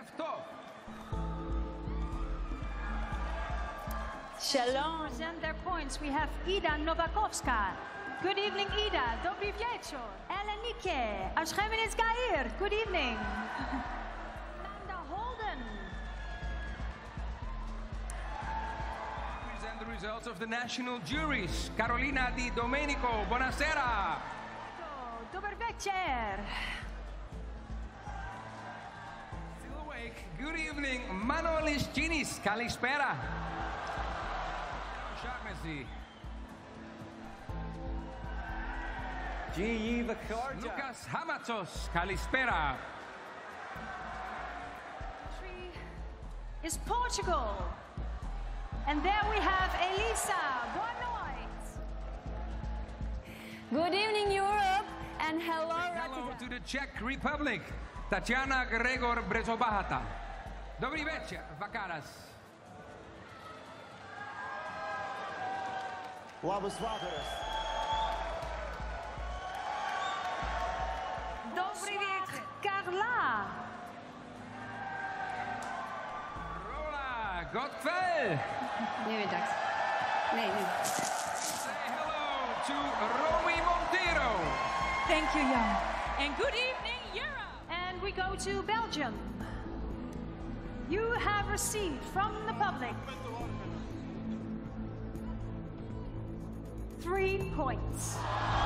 Tov. Shalom. Present their points. We have Ida Novakovska. Good evening, Ida. Dobry wieczór. Elenike. Ashkemenes Gair. Good evening. Nanda Holden. Present the results of the national juries. Carolina Di Domenico. Buonasera. Dober večer. Still awake. Good evening, Manolis Chinis. Kalispera. Shaughnessy. Lucas Hamatos. Kalispera. Country is Portugal. And there we have Elisa. Boa noite. Good evening, Europe, and hello, Hello Rotterdam. to the Czech Republic. Tatiana Gregor Brezobahata. Dobrý večer, Vakaras. Labas vakaras. Dobry wieczór. Carla. Rola Gottfeld. Nee, weer dags. Nee, nee. Say hello to Romy Montero. Thank you, Jan. And good evening, Europe. And we go to Belgium. You have received from the public 3 points.